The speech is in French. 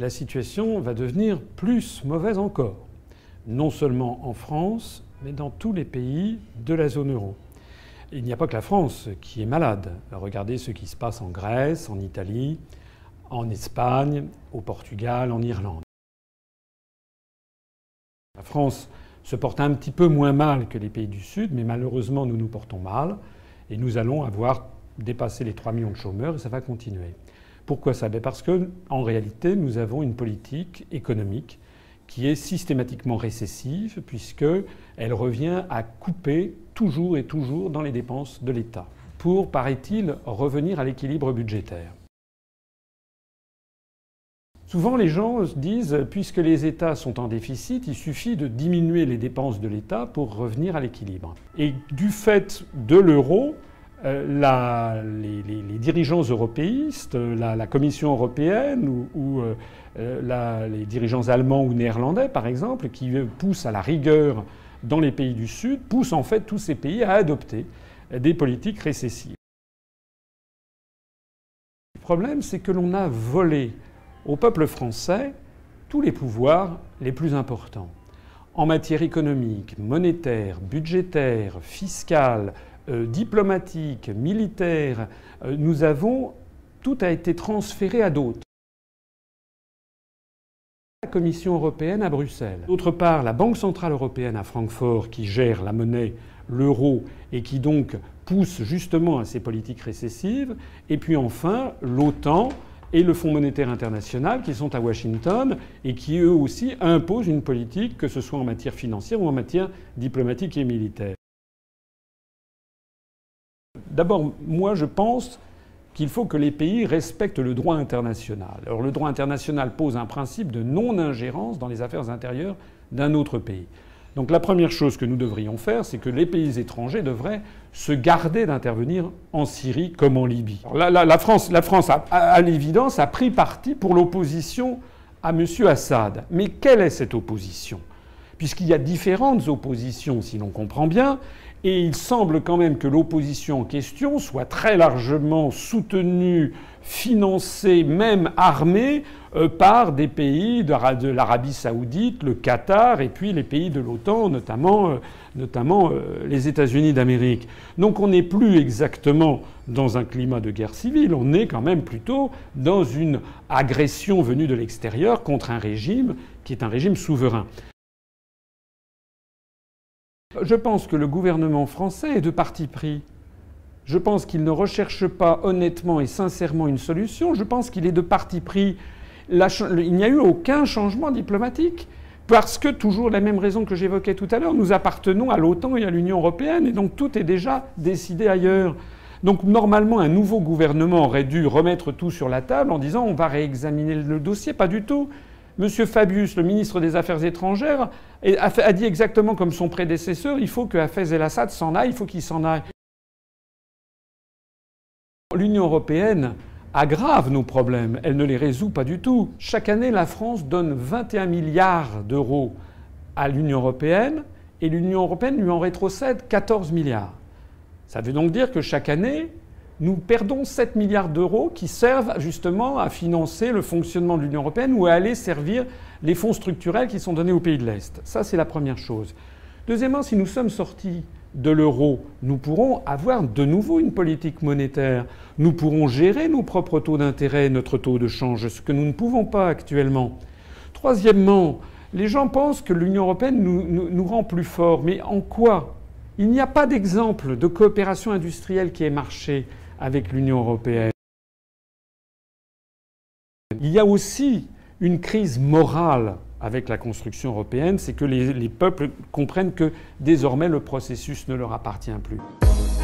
la situation va devenir plus mauvaise encore. Non seulement en France, mais dans tous les pays de la zone euro. Il n'y a pas que la France qui est malade. Regardez ce qui se passe en Grèce, en Italie, en Espagne, au Portugal, en Irlande. La France se porte un petit peu moins mal que les pays du Sud, mais malheureusement nous nous portons mal et nous allons avoir dépassé les 3 millions de chômeurs et ça va continuer. Pourquoi ça ? Parce qu'en réalité nous avons une politique économique qui est systématiquement récessive puisqu'elle revient à couper toujours et toujours dans les dépenses de l'État pour, paraît-il, revenir à l'équilibre budgétaire. Souvent les gens se disent puisque les États sont en déficit, il suffit de diminuer les dépenses de l'État pour revenir à l'équilibre. Et du fait de l'euro, les dirigeants européistes, la Commission européenne ou les dirigeants allemands ou néerlandais, par exemple, qui poussent à la rigueur dans les pays du Sud, poussent en fait tous ces pays à adopter des politiques récessives. Le problème, c'est que l'on a volé au peuple français tous les pouvoirs les plus importants. En matière économique, monétaire, budgétaire, fiscale, diplomatique, militaire, tout a été transféré à d'autres. La Commission européenne à Bruxelles. D'autre part, la Banque centrale européenne à Francfort qui gère la monnaie, l'euro, et qui donc pousse justement à ces politiques récessives. Et puis enfin, l'OTAN et le Fonds monétaire international qui sont à Washington et qui eux aussi imposent une politique, que ce soit en matière financière ou en matière diplomatique et militaire. D'abord, moi je pense qu'il faut que les pays respectent le droit international. Alors le droit international pose un principe de non-ingérence dans les affaires intérieures d'un autre pays. Donc la première chose que nous devrions faire, c'est que les pays étrangers devraient se garder d'intervenir en Syrie comme en Libye. Alors la France à l'évidence, a pris parti pour l'opposition à M. Assad. Mais quelle est cette opposition ? Puisqu'il y a différentes oppositions, si l'on comprend bien, et il semble quand même que l'opposition en question soit très largement soutenue, financée, même armée par des pays de l'Arabie saoudite, le Qatar et puis les pays de l'OTAN, notamment les États-Unis d'Amérique. Donc on n'est plus exactement dans un climat de guerre civile, on est quand même plutôt dans une agression venue de l'extérieur contre un régime qui est un régime souverain. Je pense que le gouvernement français est de parti pris. Je pense qu'il ne recherche pas honnêtement et sincèrement une solution. Je pense qu'il est de parti pris. Il n'y a eu aucun changement diplomatique. Parce que, toujours la même raison que j'évoquais tout à l'heure, nous appartenons à l'OTAN et à l'Union européenne. Et donc tout est déjà décidé ailleurs. Donc normalement, un nouveau gouvernement aurait dû remettre tout sur la table en disant on va réexaminer le dossier. Pas du tout. M. Fabius, le ministre des Affaires étrangères, a dit exactement comme son prédécesseur, il faut que Hafez el-Assad s'en aille, il faut qu'il s'en aille. L'Union européenne aggrave nos problèmes, elle ne les résout pas du tout. Chaque année, la France donne 21 milliards d'euros à l'Union européenne et l'Union européenne lui en rétrocède 14 milliards. Ça veut donc dire que chaque année, nous perdons 7 milliards d'euros qui servent justement à financer le fonctionnement de l'Union européenne ou à aller servir les fonds structurels qui sont donnés aux pays de l'Est. Ça, c'est la première chose. Deuxièmement, si nous sommes sortis de l'euro, nous pourrons avoir de nouveau une politique monétaire. Nous pourrons gérer nos propres taux d'intérêt, notre taux de change, ce que nous ne pouvons pas actuellement. Troisièmement, les gens pensent que l'Union européenne nous rend plus forts. Mais en quoi ? Il n'y a pas d'exemple de coopération industrielle qui ait marché avec l'Union européenne. Il y a aussi une crise morale avec la construction européenne, c'est que les peuples comprennent que désormais le processus ne leur appartient plus.